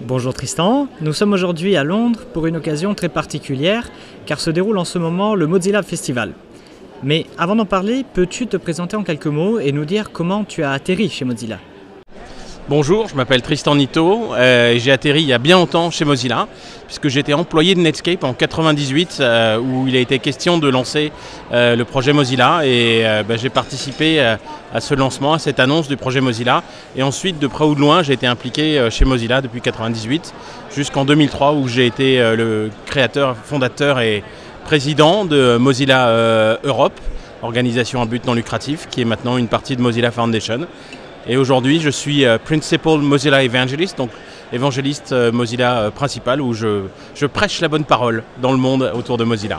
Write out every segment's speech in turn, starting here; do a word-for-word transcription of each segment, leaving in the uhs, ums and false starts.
Bonjour Tristan, nous sommes aujourd'hui à Londres pour une occasion très particulière car se déroule en ce moment le Mozilla Festival. Mais avant d'en parler, peux-tu te présenter en quelques mots et nous dire comment tu as atterri chez Mozilla? Bonjour, je m'appelle Tristan Nitto euh, et j'ai atterri il y a bien longtemps chez Mozilla puisque j'étais employé de Netscape en quatre-vingt-dix-huit euh, où il a été question de lancer euh, le projet Mozilla et euh, bah, j'ai participé euh, à ce lancement, à cette annonce du projet Mozilla et ensuite de près ou de loin j'ai été impliqué euh, chez Mozilla depuis quatre-vingt-dix-huit jusqu'en deux mille trois où j'ai été euh, le créateur, fondateur et président de Mozilla euh, Europe, organisation à but non lucratif qui est maintenant une partie de Mozilla Foundation. Et aujourd'hui, je suis euh, Principal Mozilla Evangelist, donc évangéliste euh, Mozilla euh, principal, où je, je prêche la bonne parole dans le monde autour de Mozilla.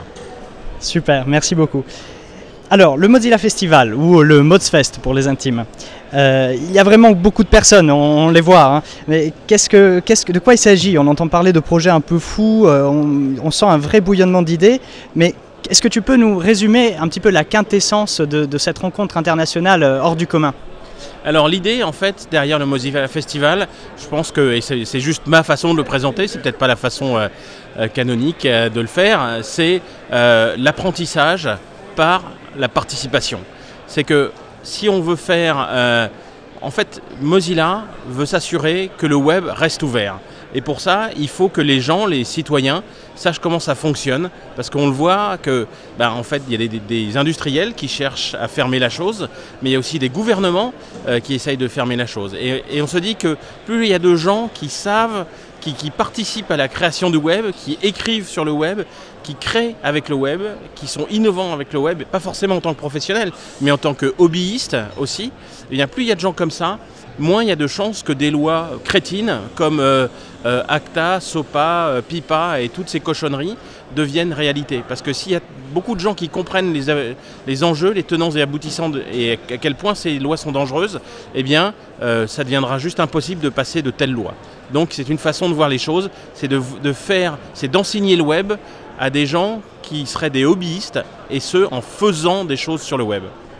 Super, merci beaucoup. Alors, le Mozilla Festival, ou le Mozfest pour les intimes, euh, il y a vraiment beaucoup de personnes, on, on les voit, hein. Mais qu'est-ce que, qu'est-ce que, de quoi il s'agit? On entend parler de projets un peu fous, euh, on, on sent un vrai bouillonnement d'idées, mais est-ce que tu peux nous résumer un petit peu la quintessence de, de cette rencontre internationale euh, hors du commun? Alors l'idée en fait derrière le Mozilla Festival, je pense que, et c'est juste ma façon de le présenter, c'est peut-être pas la façon euh, euh, canonique euh, de le faire, c'est euh, l'apprentissage par la participation. C'est que si on veut faire, euh, en fait Mozilla veut s'assurer que le web reste ouvert. Et pour ça, il faut que les gens, les citoyens, sachent comment ça fonctionne, parce qu'on le voit que, ben, en fait, il y a des, des industriels qui cherchent à fermer la chose, mais il y a aussi des gouvernements euh, qui essayent de fermer la chose. Et, et on se dit que plus il y a de gens qui savent, qui, qui participent à la création du web, qui écrivent sur le web, qui créent avec le web, qui sont innovants avec le web, pas forcément en tant que professionnels, mais en tant que hobbyistes aussi, et bien plus il y a de gens comme ça, moins il y a de chances que des lois crétines comme euh, euh, ACTA, SOPA, euh, PIPA et toutes ces cochonneries deviennent réalité. Parce que s'il y a beaucoup de gens qui comprennent les, les enjeux, les tenants et aboutissants de, et à quel point ces lois sont dangereuses, eh bien euh, ça deviendra juste impossible de passer de telles lois. Donc c'est une façon de voir les choses, c'est de, de faire, c'est d'enseigner le web à des gens qui seraient des hobbyistes et ce en faisant des choses sur le web.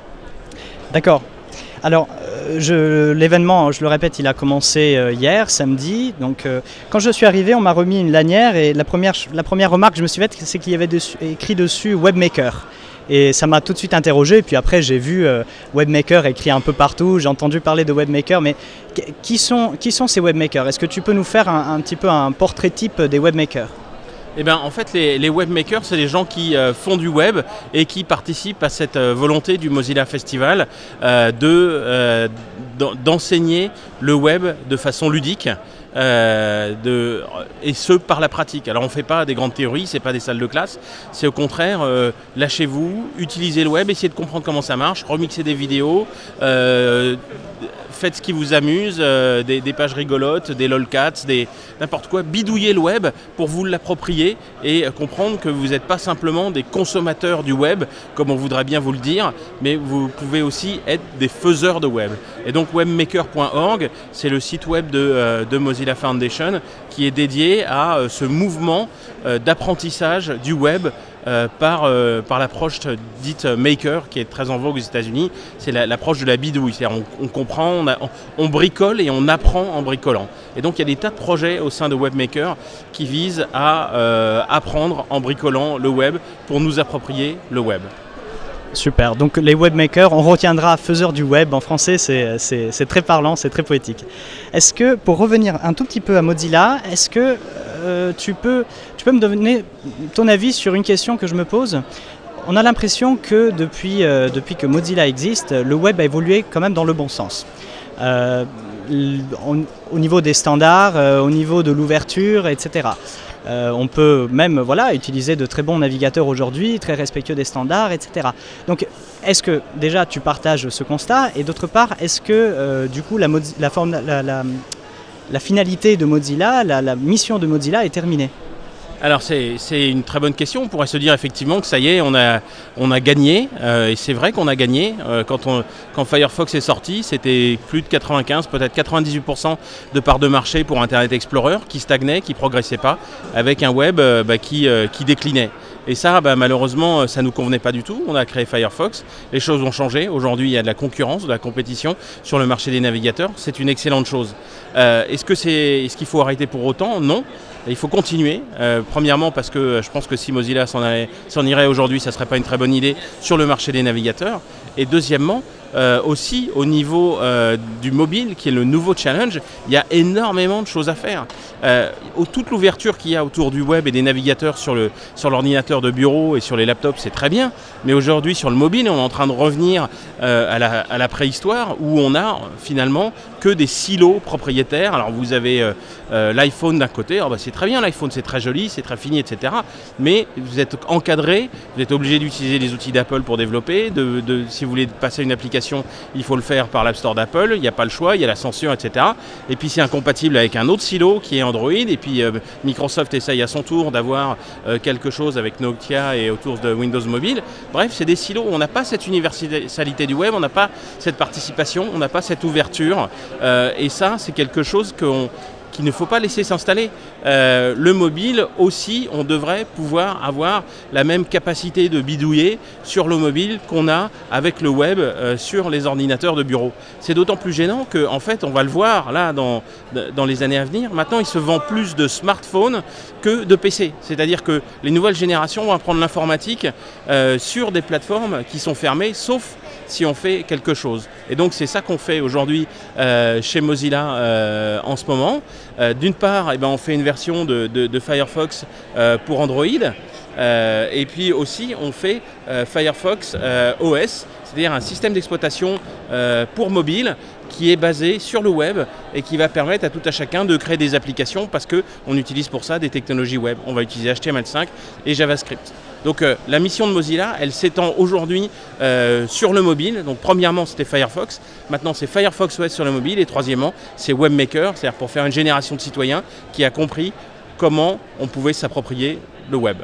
D'accord. Alors, euh, l'événement, je le répète, il a commencé euh, hier, samedi. Donc, euh, quand je suis arrivé, on m'a remis une lanière et la première, la première remarque que je me suis faite, c'est qu'il y avait dessus, écrit dessus Webmaker. Et ça m'a tout de suite interrogé. Puis après, j'ai vu euh, Webmaker écrit un peu partout. J'ai entendu parler de Webmaker. Mais qui sont, qui sont ces Webmakers? Est-ce que tu peux nous faire un, un petit peu un portrait type des Webmakers? Eh bien, en fait, les, les webmakers, c'est des gens qui euh, font du web et qui participent à cette euh, volonté du Mozilla Festival euh, de, euh, d'enseigner le web de façon ludique. Euh, de, et ce par la pratique. Alors on ne fait pas des grandes théories, ce n'est pas des salles de classe, c'est au contraire, euh, lâchez-vous, utilisez le web, essayez de comprendre comment ça marche, remixez des vidéos, euh, faites ce qui vous amuse, euh, des, des pages rigolotes, des lolcats, des n'importe quoi, bidouillez le web pour vous l'approprier et comprendre que vous n'êtes pas simplement des consommateurs du web, comme on voudrait bien vous le dire, mais vous pouvez aussi être des faiseurs de web. Et donc webmaker point org, c'est le site web de, euh, de Mozilla Foundation qui est dédié à euh, ce mouvement euh, d'apprentissage du web Euh, par, euh, par l'approche dite maker qui est très en vogue aux États-Unis, c'est l'approche de la bidouille, c'est-à-dire on, on comprend, on, a, on, on bricole et on apprend en bricolant. Et donc il y a des tas de projets au sein de Webmaker qui visent à euh, apprendre en bricolant le web pour nous approprier le web. Super, donc les webmakers, on retiendra faiseurs du web, en français c'est très parlant, c'est très poétique. Est-ce que, pour revenir un tout petit peu à Mozilla, est-ce que euh, tu, peux, tu peux me donner ton avis sur une question que je me pose? On a l'impression que depuis, euh, depuis que Mozilla existe, le web a évolué quand même dans le bon sens. Euh, on, au niveau des standards, euh, au niveau de l'ouverture, et cetera. Euh, on peut même voilà, utiliser de très bons navigateurs aujourd'hui, très respectueux des standards, et cetera. Donc, est-ce que déjà tu partages ce constat? Et d'autre part, est-ce que euh, du coup la, la, forme, la, la, la finalité de Mozilla, la, la mission de Mozilla est terminée? Alors c'est une très bonne question, on pourrait se dire effectivement que ça y est, on a, on a gagné, euh, et c'est vrai qu'on a gagné. Euh, quand, on, quand Firefox est sorti, c'était plus de quatre-vingt-quinze, peut-être quatre-vingt-dix-huit pour cent de part de marché pour Internet Explorer, qui stagnait, qui ne progressait pas, avec un web euh, bah, qui, euh, qui déclinait. Et ça, bah, malheureusement, ça ne nous convenait pas du tout. On a créé Firefox. Les choses ont changé. Aujourd'hui, il y a de la concurrence, de la compétition sur le marché des navigateurs. C'est une excellente chose. Euh, est-ce que c'est, est-ce qu'il faut arrêter pour autant? Non. Il faut continuer. Euh, premièrement, parce que je pense que si Mozilla s'en, allait, s'en irait aujourd'hui, ça ne serait pas une très bonne idée sur le marché des navigateurs. Et deuxièmement, Euh, aussi au niveau euh, du mobile, qui est le nouveau challenge, il y a énormément de choses à faire. Euh, toute l'ouverture qu'il y a autour du web et des navigateurs sur, le, sur l'ordinateur de bureau et sur les laptops, c'est très bien. Mais aujourd'hui, sur le mobile, on est en train de revenir euh, à, la, à la préhistoire, où on a finalement que des silos propriétaires. Alors vous avez euh, euh, l'iPhone d'un côté, alors, bah, c'est très bien, l'iPhone c'est très joli, c'est très fini, et cetera. Mais vous êtes encadré, vous êtes obligé d'utiliser les outils d'Apple pour développer. De, de, si vous voulez passer une application, il faut le faire par l'App Store d'Apple, il n'y a pas le choix, il y a la censure, et cetera. Et puis c'est incompatible avec un autre silo qui est Android, et puis euh, Microsoft essaye à son tour d'avoir euh, quelque chose avec Nokia et autour de Windows Mobile. Bref, c'est des silos où on n'a pas cette universalité du web, on n'a pas cette participation, on n'a pas cette ouverture, euh, et ça c'est quelque chose qu'on qu'il ne faut pas laisser s'installer. Euh, le mobile aussi, on devrait pouvoir avoir la même capacité de bidouiller sur le mobile qu'on a avec le web euh, sur les ordinateurs de bureau. C'est d'autant plus gênant que, en fait, on va le voir là dans, dans les années à venir, maintenant il se vend plus de smartphones que de P C. C'est-à-dire que les nouvelles générations vont prendre l'informatique euh, sur des plateformes qui sont fermées, sauf si on fait quelque chose. Et donc c'est ça qu'on fait aujourd'hui euh, chez Mozilla euh, en ce moment. Euh, D'une part, eh ben, on fait une version de, de, de Firefox euh, pour Android, euh, et puis aussi on fait euh, Firefox euh, O S, c'est-à-dire un système d'exploitation euh, pour mobile qui est basé sur le web et qui va permettre à tout à chacun de créer des applications, parce qu'on utilise pour ça des technologies web. On va utiliser H T M L cinq et JavaScript. Donc euh, la mission de Mozilla, elle s'étend aujourd'hui euh, sur le mobile. Donc premièrement, c'était Firefox. Maintenant, c'est Firefox O S sur le mobile. Et troisièmement, c'est Webmaker, c'est-à-dire pour faire une génération de citoyens qui a compris comment on pouvait s'approprier le web.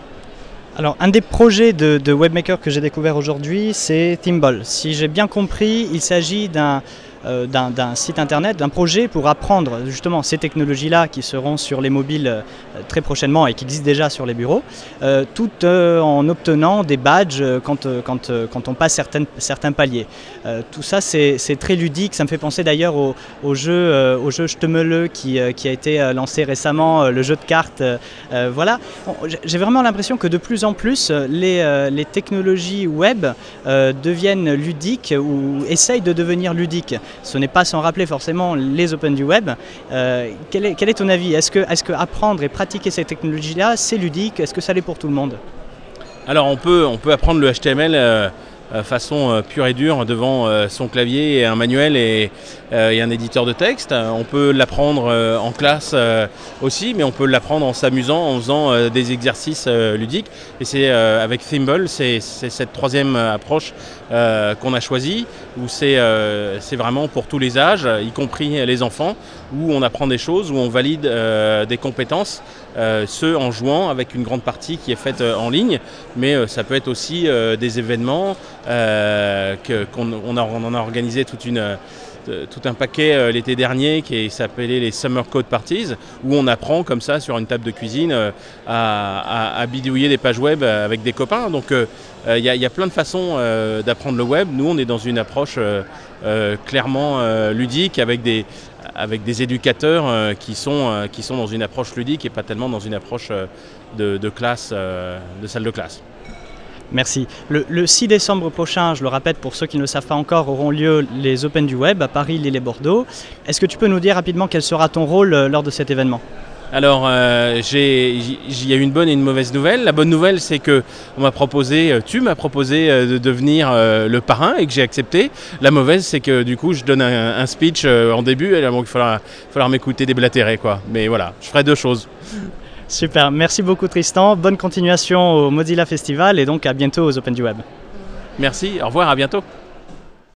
Alors, un des projets de, de Webmaker que j'ai découvert aujourd'hui, c'est Thimble. Si j'ai bien compris, il s'agit d'un euh, d'un, d'un site internet, d'un projet pour apprendre justement ces technologies-là qui seront sur les mobiles euh, très prochainement et qui existent déjà sur les bureaux, euh, tout euh, en obtenant des badges euh, quand, euh, quand, euh, quand on passe certaines, certains paliers. Euh, tout ça, c'est, c'est très ludique. Ça me fait penser d'ailleurs au, au jeu, euh, au jeu Ch'temeuleux qui, euh, qui a été euh, lancé récemment, euh, le jeu de cartes. Euh, euh, voilà. Bon, j'ai vraiment l'impression que de plus en plus, les, euh, les technologies web euh, deviennent ludiques ou essayent de devenir ludiques. Ce n'est pas sans rappeler forcément les Open du web. Euh, quel, est, quel est ton avis? Est-ce que, est-ce que apprendre et pratiquer ces technologies-là, c'est ludique? Est-ce que ça l'est pour tout le monde? Alors on peut, on peut apprendre le H T M L euh, façon euh, pure et dure devant euh, son clavier et un manuel et, euh, et un éditeur de texte. On peut l'apprendre euh, en classe euh, aussi, mais on peut l'apprendre en s'amusant, en faisant euh, des exercices euh, ludiques. Et c'est euh, avec Thimble, c'est, c'est cette troisième approche euh, qu'on a choisie, où c'est, euh, c'est vraiment pour tous les âges, y compris les enfants, où on apprend des choses, où on valide euh, des compétences, euh, ce en jouant avec une grande partie qui est faite euh, en ligne, mais euh, ça peut être aussi euh, des événements, euh, que, qu'on on a, on en a organisé toute une... Euh, tout un paquet euh, l'été dernier qui s'appelait les Summer Code Parties, où on apprend comme ça sur une table de cuisine euh, à, à, à bidouiller des pages web avec des copains. Donc il euh, euh, y, y a plein de façons euh, d'apprendre le web. Nous on est dans une approche euh, euh, clairement euh, ludique avec des, avec des éducateurs euh, qui, sont, euh, qui sont dans une approche ludique et pas tellement dans une approche euh, de, de classe, euh, de salle de classe. Merci. Le, le six décembre prochain, je le répète pour ceux qui ne le savent pas encore, auront lieu les Open du Web à Paris, Lille et Bordeaux. Est-ce que tu peux nous dire rapidement quel sera ton rôle lors de cet événement? Alors, euh, il y a une bonne et une mauvaise nouvelle. La bonne nouvelle, c'est que on m'a proposé, tu m'as proposé de devenir euh, le parrain et que j'ai accepté. La mauvaise, c'est que du coup, je donne un, un speech euh, en début, et donc il faudra, falloir m'écouter déblatérer, quoi. Mais voilà, je ferai deux choses. Super, merci beaucoup Tristan, bonne continuation au Mozilla Festival et donc à bientôt aux Open du Web. Merci, au revoir, à bientôt.